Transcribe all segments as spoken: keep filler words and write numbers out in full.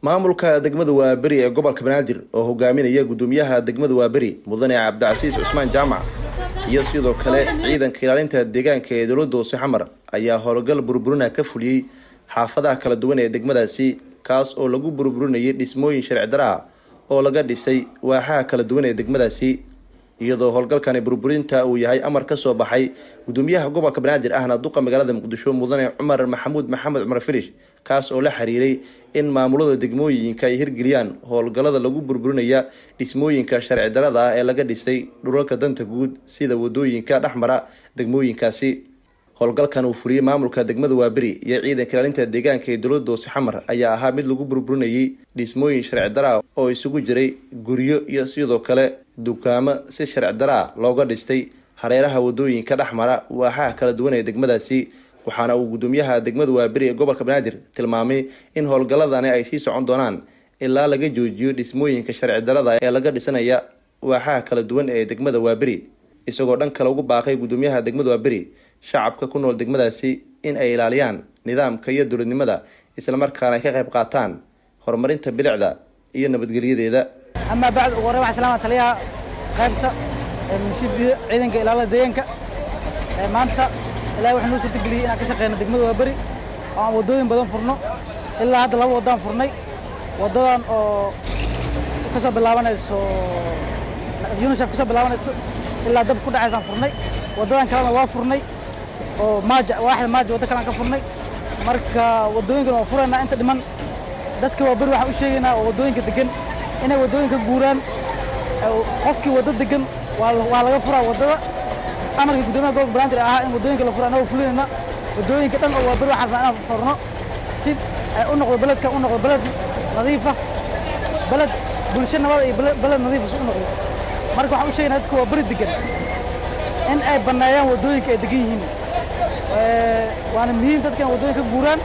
maamulka degmada Waaberi ee gobolka Banaadir oo hogaaminaya gudoomiyaha degmada Waaberi mudane Cabdicasiis Cusmaan Jaamac iyo sidoo kale ciidanka ilaalinta deegaanka ee dowladda Hoose Xamar ayaa howlgal burburina ka fuliyay xaafadaha kala duwan ee degmadaasi kaas oo lagu burburinayay dhismooyin sharci darro ah oo laga dhisay waaxaha kala duwan ee degmadaasi iyadoo howlgalkan burburinta uu yahay amar ka soo baxay gudoomiyaha gobolka Banaadir ahna duqa magaalada Muqdisho mudane Cumar Maxamuud Maxamed Cumar Filish kaas oo la xiriiray in maamulada degmooyinka ay hirgeliyaan howlgalada lagu burburinaya dhismooyinka sharci darrada ah ee laga dhisay dhulalka danta guud sida wadooyinka dhaxmara degmooyinkaasi howlgalkan uu furiyay maamulka degmada Waaberi iyo ciidanka ilaalinta deegaanka ee dowladda Hoose Xamar ayaa ahaa mid lagu burburinayay dhismooyin sharci darro ah oo isugu jiray guryo iyo sidoo kale dukaamo si sharci darro ah looga dhistay hareeraha wadooyinka dhaxmara waaxaha kala duwan ee degmadaasi waxaana uu gudoomiyaha degmada Waaberi ee gobolka Banaadir tilmaamay in howlgaladani ay sii socon doonaan ilaa laga joojiyo dhismooyinka sharci darrada ee laga dhisanaya waaxaha kala duwan ee degmada Waaberi isagoo dhan kale ugu baaqay gudoomiyaha degmada Waaberi shacabka ku nool degmadaasi in ay ilaaliyaan nidaamka iyo dowladnimada isla markaana ka qayb qaataan horumarinta bilicda iyo nabadgelyadeeda ama baad ugu horeyn waxa salaam taliya qaybta mishiibida ciidanka ilaalada deegaanka ee maanta ilaahay waxaan u soo tagliyay inaan ka shaqeyno degmada Waaberi oo wadooyin badan furno ilaa hadda laba wadaan furnay wadadan oo ka soo bilaabanayso UNICEF ka soo bilaabanayso ilaa dab ku dhacaysan furnay wadadan kalena waa furnay oo maaja waaxda maaja wada kale aan ka furnay marka wadooyinka oo furana inta dhiman dadka Waaberi waxa u sheegaynaa oo wadooyinka degan inay wadooyinka guuraan qofkii wada degan waa laga furaa wadada amarka gudoomiyaha gobolka Banaadir ah in wadooyinka la furo anoo fulinayna wadooyinka dhan oo Waaberi waxaan rabnaa inaan furno si ay u noqdo beledka u noqdo beled nadiif ah beled bulsho nabad iyo beled nadiif ah u noqdo marka waxaan u sheegaynaa dadka Waaberi degan in ay baneeyaan wadooyinka ay degan yihiin ee waana muhiim dadka in wadooyinka guuraan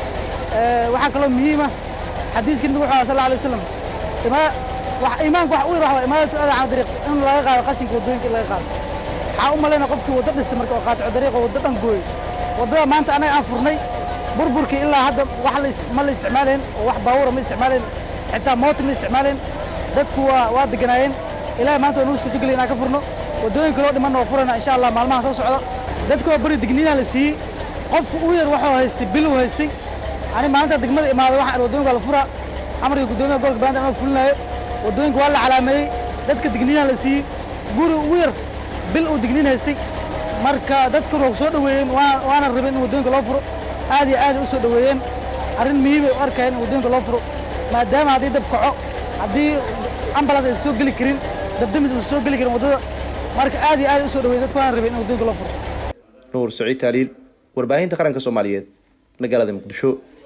ee waxa kale muhiim ah xadiiska nabiga sallallahu alayhi wasallam ima wax iimaanku wax u yiraahdo imaamadu aad aan dariiq in laga qaado qashinka wadooyinka laga qaado waxa u maleena qofkii wada dhistay marka oo qaato dariiqa wada dhan gooy wadada maanta anaga aan furnay burburkii ilaa hadda wax la ma la isticmaaleen oo wax baawur ma isticmaaleen xitaa mooto ma isticmaaleen dadku waa waa deganaayeen ilaa maanta oo soo taglay inaan ka furno wadooyinka loo dhiman oo furana insha Allah maalmaha soo socda dadku Waaberi digniina la sii qofku u yar waxa haystay bil u haystay ani maanta degmada imaado waxa wadooyinka la fura amarka gudoomiyaha gobolka Banaadir oo fulinayo wadooyinka waa la calaameeyay dadka digniina la sii guri u yar bil uu digniin haystay marka dadku oo soo dhaweeyeen waana rabeen in wadooyinka loo furo aad iyo aad u soo dhaweeyeen arrin muhiim ah oo arkay in wadooyinka loo furo maadaama hadii dab kaco hadii ambulance ay soo gali karin dabdamis uu soo gali karin wadada marka aad iyo aad u soo dhaweeyeen dadku waana rabeen in wadooyinka loo furo Nuur Saciid Taliil warbaahinta qaranka Soomaaliyeed magaalada Muqdisho.